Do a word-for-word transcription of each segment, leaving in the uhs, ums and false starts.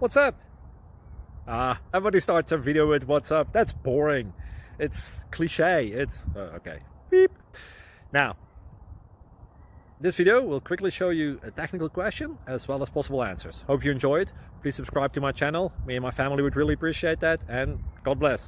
What's up? Ah, everybody starts a video with what's up. That's boring. It's cliche. It's uh, okay. Beep. Now, this video will quickly show you a technical question as well as possible answers. Hope you enjoyed. Please subscribe to my channel. Me and my family would really appreciate that, and God bless.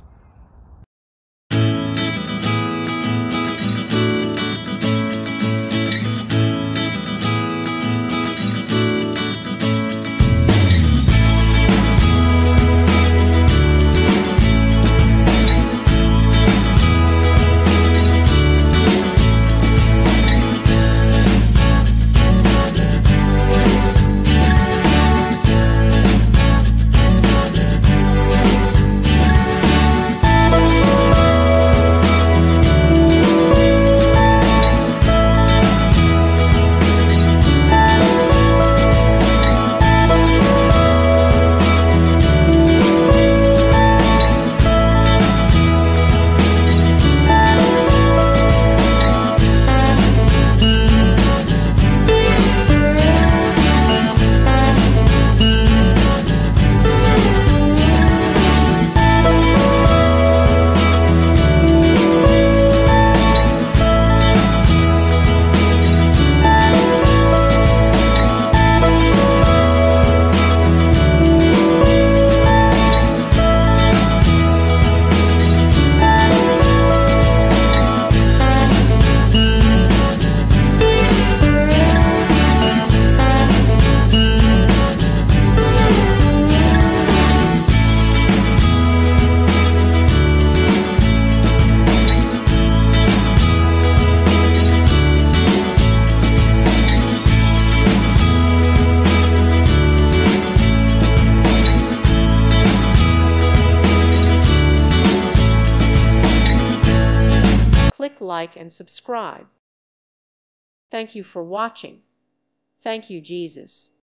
Click like and subscribe. Thank you for watching. Thank you, Jesus.